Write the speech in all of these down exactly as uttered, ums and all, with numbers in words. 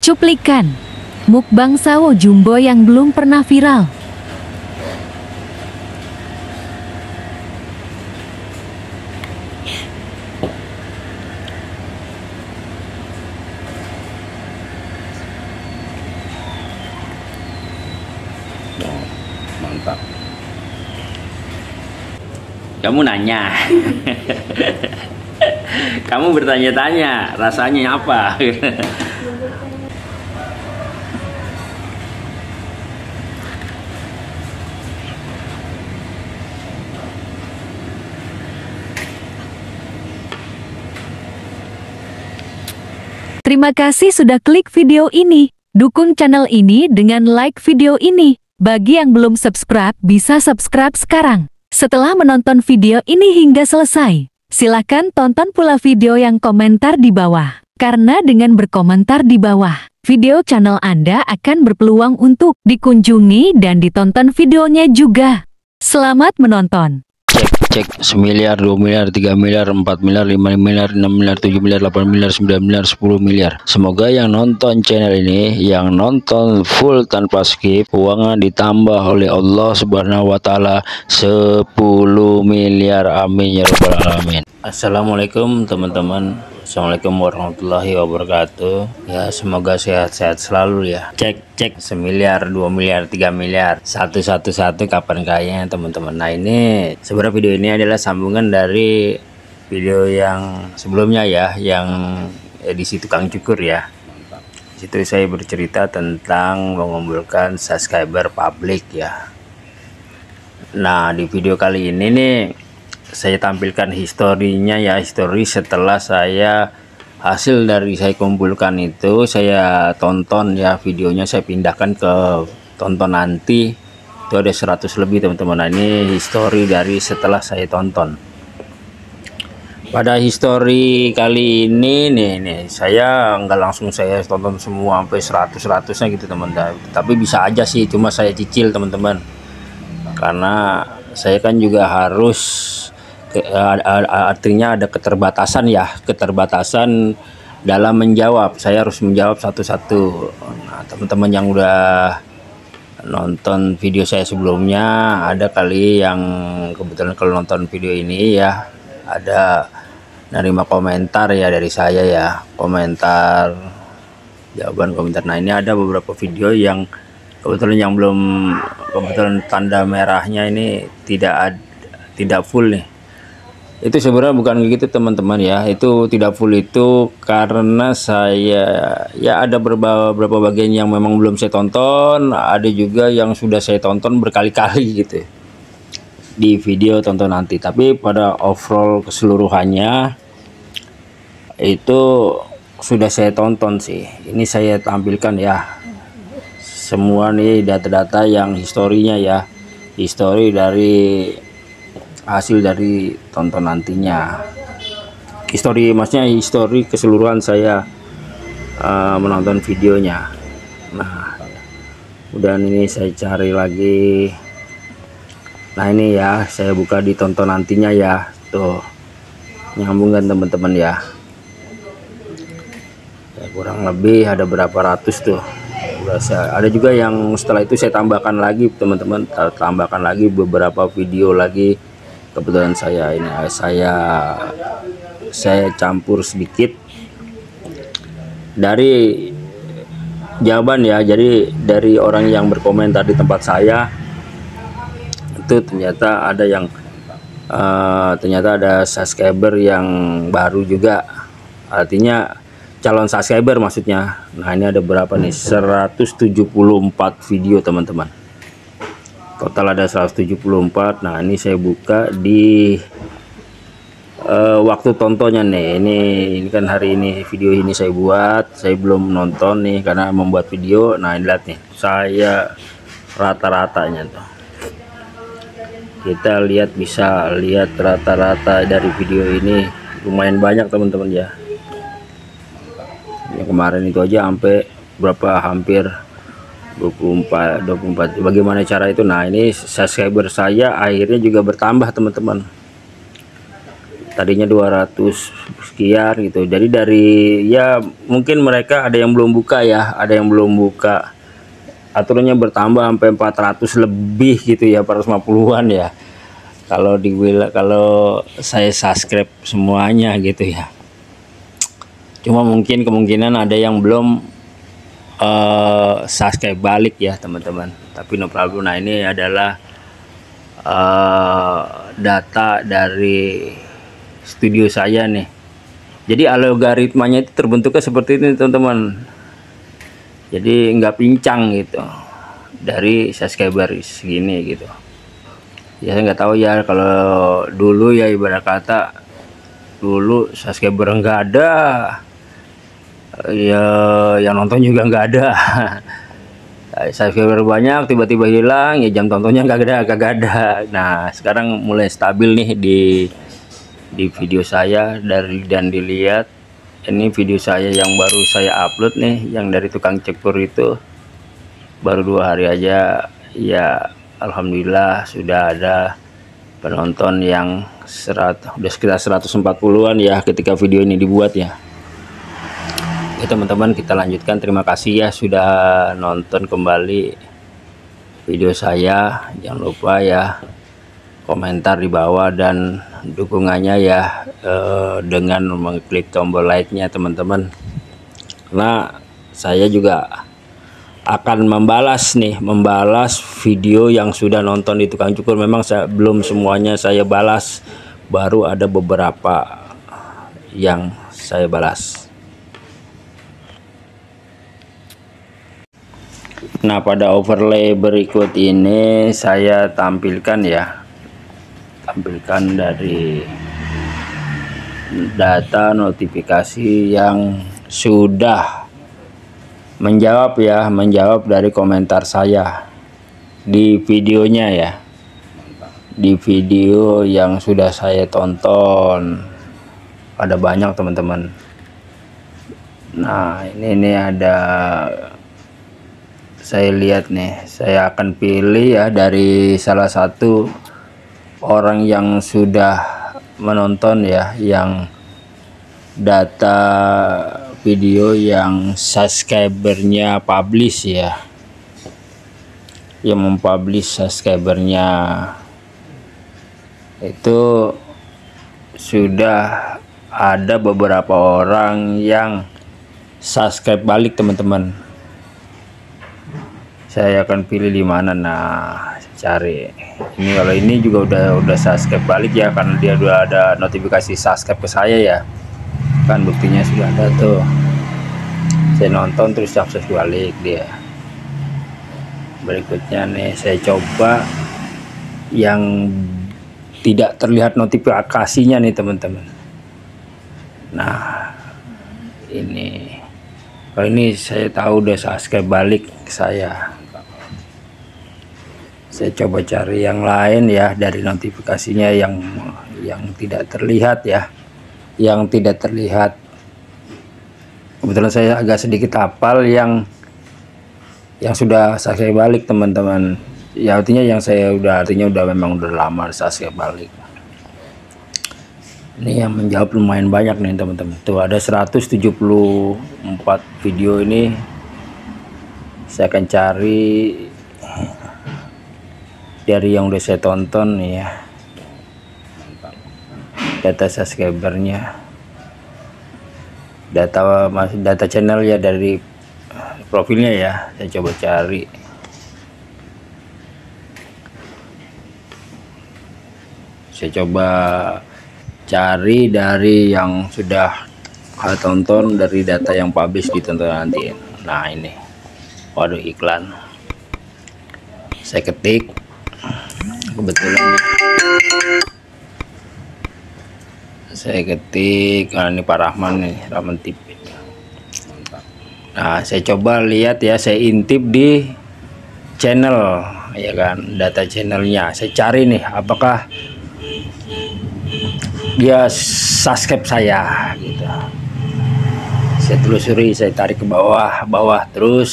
Cuplikan mukbang sawo jumbo yang belum pernah viral. Oh, mantap. Kamu nanya. Kamu bertanya-tanya rasanya apa. Terima kasih sudah klik video ini. Dukung channel ini dengan like video ini. Bagi yang belum subscribe, bisa subscribe sekarang. Setelah menonton video ini hingga selesai, silakan tonton pula video yang komentar di bawah. Karena dengan berkomentar di bawah, video channel Anda akan berpeluang untuk dikunjungi dan ditonton videonya juga. Selamat menonton. Cek semiliar, dua miliar, tiga miliar, empat miliar, lima miliar, enam miliar, tujuh miliar, delapan miliar, sembilan miliar, sepuluh miliar. Semoga yang nonton channel ini, yang nonton full tanpa skip, uangnya ditambah oleh Allah Subhanahu wa taala sepuluh miliar. Amin ya rabbal alamin. Assalamualaikum teman-teman. Assalamualaikum warahmatullahi wabarakatuh. Ya, semoga sehat-sehat selalu ya. Cek cek semiliar, dua miliar, tiga miliar, satu satu satu kapan kayaknya teman-teman. Nah, ini sebenarnya video ini adalah sambungan dari video yang sebelumnya ya, yang edisi tukang cukur ya. Di situ saya bercerita tentang mengumpulkan subscriber publik ya. Nah, di video kali ini nih saya tampilkan historinya ya, histori setelah saya hasil dari saya kumpulkan itu saya tonton ya, videonya saya pindahkan ke tonton nanti. Itu ada seratus lebih teman-teman. Nah, ini histori dari setelah saya tonton. Pada histori kali ini nih nih saya nggak langsung saya tonton semua sampai seratus seratusnya gitu teman-teman, tapi bisa aja sih, cuma saya cicil teman-teman, karena saya kan juga harus artinya ada keterbatasan ya, keterbatasan dalam menjawab. Saya harus menjawab satu-satu. Nah, teman-teman yang udah nonton video saya sebelumnya, ada kali yang kebetulan kalau nonton video ini ya, ada nerima komentar ya dari saya ya, komentar, jawaban komentar. Nah, ini ada beberapa video yang kebetulan yang belum, kebetulan tanda merahnya ini tidak ad, tidak full nih. Itu sebenarnya bukan begitu teman-teman ya, itu tidak full itu karena saya ya ada beberapa, beberapa bagian yang memang belum saya tonton, ada juga yang sudah saya tonton berkali-kali gitu di video tonton nanti. Tapi pada overall keseluruhannya itu sudah saya tonton sih. Ini saya tampilkan ya semua nih data-data yang historinya ya, histori dari hasil dari tonton nantinya, histori maksudnya histori keseluruhan saya uh, menonton videonya. Nah, udah ini saya cari lagi. Nah, ini ya saya buka di tonton nantinya ya, tuh nyambung kan teman-teman ya. Ya kurang lebih ada berapa ratus tuh. Ada juga yang setelah itu saya tambahkan lagi teman-teman, tambahkan lagi beberapa video lagi. Kebetulan saya ini saya saya campur sedikit dari jawaban ya, jadi dari orang yang berkomentar di tempat saya itu ternyata ada yang uh, ternyata ada subscriber yang baru juga, artinya calon subscriber maksudnya. Nah, ini ada berapa nih, seratus tujuh puluh empat video teman-teman, total ada seratus tujuh puluh empat. Nah, ini saya buka di uh, waktu tontonnya nih. Ini ini kan hari ini video ini saya buat, saya belum nonton nih karena membuat video. Nah, ini lihat nih, saya rata-ratanya tuh. Kita lihat, bisa lihat rata-rata dari video ini lumayan banyak teman-teman ya. Yang kemarin itu aja sampai berapa, hampir dua puluh empat dua puluh empat. Bagaimana cara itu? Nah, ini subscriber saya akhirnya juga bertambah teman-teman. tadinya dua ratus sekian gitu. Jadi dari ya mungkin mereka ada yang belum buka ya, ada yang belum buka, aturannya bertambah sampai empat ratus lebih gitu ya, empat ratus lima puluhan ya kalau di kalau saya subscribe semuanya gitu ya. Cuma mungkin kemungkinan ada yang belum uh, subscribe balik ya teman-teman, tapi no problem. Nah ini adalah uh, data dari studio saya nih. Jadi algoritmanya itu terbentuknya seperti ini teman-teman, jadi nggak pincang gitu dari subscriber segini gitu ya. Saya nggak tahu ya kalau dulu ya, ibarat kata dulu subscriber nggak ada ya, yang nonton juga nggak ada. Subscriber banyak tiba-tiba hilang ya, jam tontonnya nggak ada nggak ada. Nah sekarang mulai stabil nih di di video saya dari dan dilihat. Ini video saya yang baru saya upload nih, yang dari tukang cukur itu, baru dua hari aja ya. Alhamdulillah sudah ada penonton yang serat, udah sekitar seratus empat puluhan ya ketika video ini dibuat ya. Oke teman-teman, kita lanjutkan. Terima kasih ya sudah nonton kembali video saya. Jangan lupa ya komentar di bawah dan dukungannya ya eh, dengan mengklik tombol like-nya teman-teman. Nah saya juga akan membalas nih, membalas video yang sudah nonton di tukang cukur. Memang saya belum semuanya saya balas, baru ada beberapa yang saya balas. Nah pada overlay berikut ini saya tampilkan ya, tampilkan dari data notifikasi yang sudah menjawab ya, menjawab dari komentar saya di videonya ya, di video yang sudah saya tonton. Ada banyak teman-teman. Nah ini ini ada, saya lihat nih, saya akan pilih ya dari salah satu orang yang sudah menonton ya, yang data video yang subscribernya publish ya, yang mempublish subscribernya itu sudah ada beberapa orang yang subscribe balik teman-teman. Saya akan pilih di mana. Nah cari ini, kalau ini juga udah udah subscribe balik ya, karena dia udah ada notifikasi subscribe ke saya ya kan, buktinya sudah ada tuh. Saya nonton terus subscribe balik dia. Berikutnya nih saya coba yang tidak terlihat notifikasinya nih teman-teman. Nah ini, kalau ini saya tahu udah subscribe balik ke saya. Saya coba cari yang lain ya dari notifikasinya yang yang tidak terlihat ya, yang tidak terlihat. Kebetulan saya agak sedikit hafal yang yang sudah subscribe balik teman-teman. Ya artinya yang saya udah, artinya udah memang udah lama subscribe balik. Ini yang menjawab lumayan banyak nih teman-teman. Tuh ada seratus tujuh puluh empat video ini. Saya akan cari dari yang udah saya tonton nih ya, data subscribernya, data masih data channel ya, dari profilnya ya. Saya coba cari. Saya coba cari dari yang sudah saya tonton, dari data yang publish ditonton nanti. Nah ini, waduh iklan. Saya ketik, kebetulan saya ketik, nah ini Pak Rahman nih, Rahman T V. Nah saya coba lihat ya, saya intip di channel ya kan, data channelnya. Saya cari nih apakah dia subscribe saya gitu. Saya telusuri, saya tarik ke bawah bawah terus,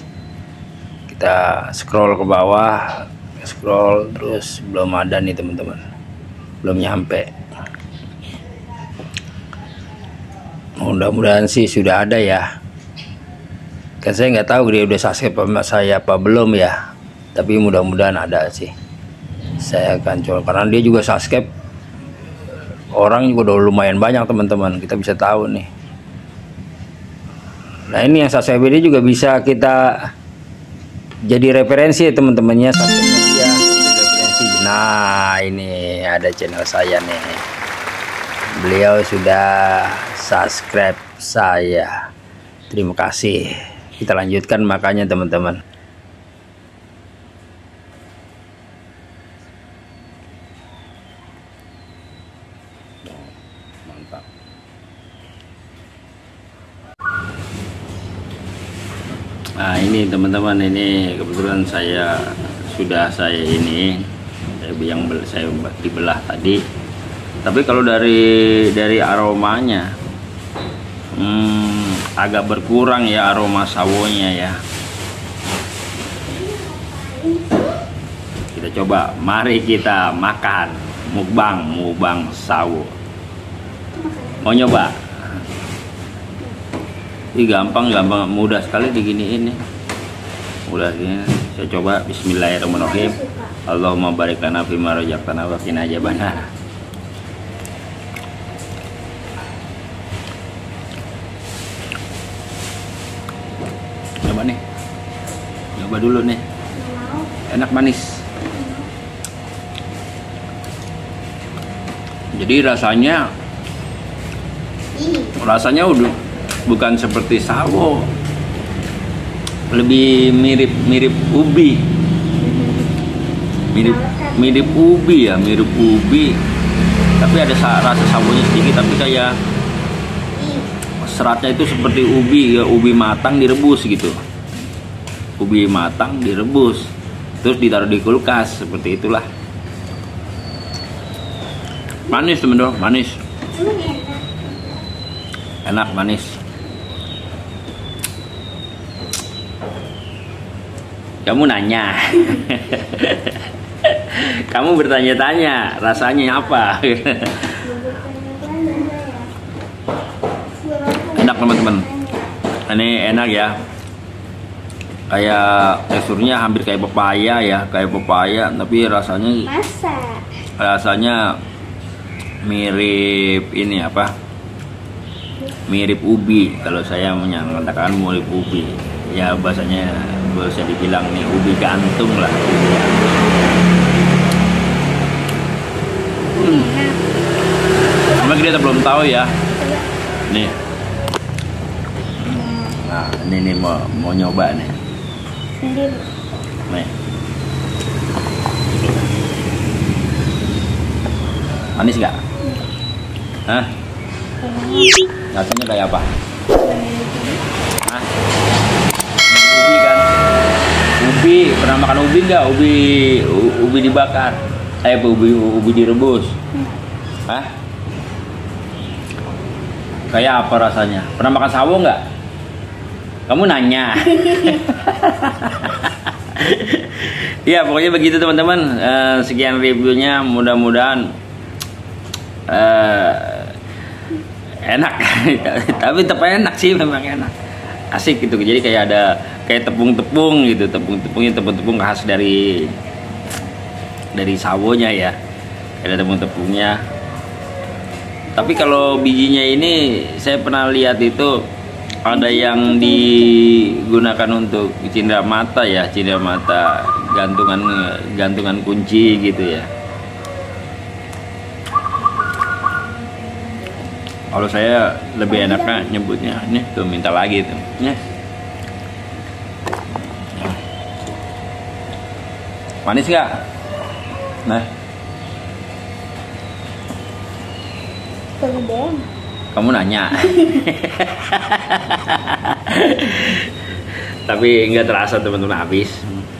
kita scroll ke bawah, scroll terus, belum ada nih teman-teman, belum nyampe. Mudah-mudahan sih sudah ada ya. Kan saya nggak tahu dia udah subscribe sama saya apa belum ya. Tapi mudah-mudahan ada sih. Saya akan coba karena dia juga subscribe. Orang juga udah lumayan banyak teman-teman. Kita bisa tahu nih. Nah ini yang subscribe ini juga bisa kita jadi referensi ya teman-temannya. Subscribe dia jadi referensi. Nah ini ada channel saya nih. Beliau sudah subscribe saya. Terima kasih. Kita lanjutkan makanya teman-teman. Mantap. Nah ini teman-teman, ini kebetulan saya sudah saya ini yang saya dibelah tadi. Tapi kalau dari dari aromanya hmm, agak berkurang ya aroma sawonya ya. Kita coba, mari kita makan mukbang mukbang sawo. Mau nyoba? Ini gampang gampang mudah sekali diginiin nih. Mudah ini. Saya coba. Bismillahirrahmanirrahim. Allahumma barik lana fima razaqtana wa qina adzabannar. Coba nih, coba dulu nih, enak manis. Jadi rasanya, rasanya udah bukan seperti sawo, lebih mirip mirip ubi, mirip mirip ubi ya, mirip ubi. Tapi ada rasa sawonya sedikit, tapi kayak seratnya itu seperti ubi ya, ubi matang direbus gitu. Ubi matang direbus terus ditaruh di kulkas, seperti itulah. Manis teman-teman, manis. Enak manis. Kamu nanya. Kamu bertanya-tanya rasanya apa. Enak teman-teman, ini enak ya, kayak teksturnya hampir kayak pepaya ya, kayak pepaya, tapi rasanya Masa? rasanya mirip ini apa, mirip ubi. Kalau saya menyatakan mirip ubi ya, bahasanya bisa dibilang nih ubi gantung lah. Hmm. Cuma kita belum tahu ya nih. Nah, ini nih mau mau nyoba nih. Nih. Manis nggak? Hah? Rasanya kayak apa? Hah? Ubi kan? Ubi, pernah makan ubi nggak? Ubi ubi dibakar. Eh, ubi ubi direbus. Hah? Kayak apa rasanya? Pernah makan sawo nggak? Kamu nanya. Ya pokoknya begitu teman-teman. uh, Sekian reviewnya. Mudah-mudahan uh, enak. Tapi tetap enak sih, memang enak. Asik gitu. Jadi kayak ada kayak tepung-tepung gitu. Tepung-tepungnya tepung-tepung khas dari Dari sawonya ya. Ada tepung-tepungnya. Tapi kalau bijinya ini saya pernah lihat itu ada yang digunakan untuk cindera mata ya, cindera mata, gantungan gantungan kunci gitu ya. Kalau saya lebih enaknya nyebutnya nih tuh, minta lagi tuh. Nih. Manis nggak? Nah. Kamu nanya. Tapi nggak terasa teman-teman, habis.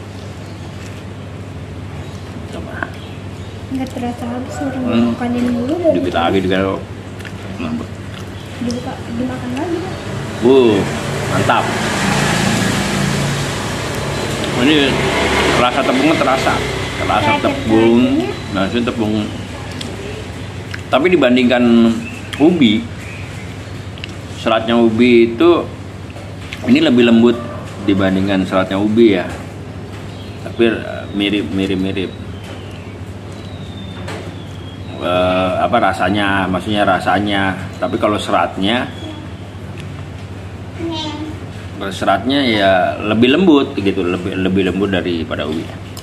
Coba. Nggak terasa habis, orang hmm. makanin dulu. Dikit lagi juga. Dibuka, dimakan lagi. Uh, mantap. Ini rasa tepungnya terasa, terasa tepung, nasi tepung. Tapi dibandingkan ubi, seratnya ubi itu ini lebih lembut dibandingkan seratnya ubi ya, tapi mirip mirip mirip uh, apa rasanya, maksudnya rasanya. Tapi kalau seratnya kalau seratnya ya lebih lembut gitu, lebih lebih lembut daripada ubi.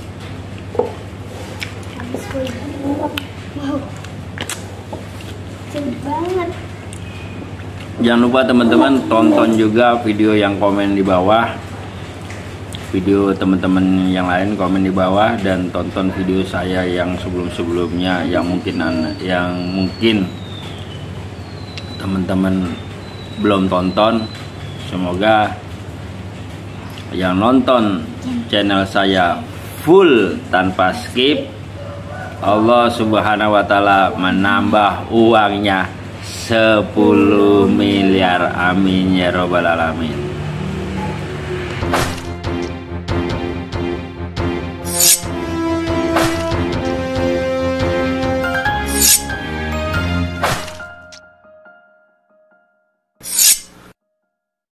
Habis gue. Wow. Cepet banget. Jangan lupa teman-teman tonton juga video yang komen di bawah, video teman-teman yang lain komen di bawah, dan tonton video saya yang sebelum-sebelumnya yang mungkin yang mungkin teman-teman belum tonton. Semoga yang nonton channel saya full tanpa skip, Allah Subhanahu wa Ta'ala menambah uangnya sepuluh miliar. Amin ya robbal alamin.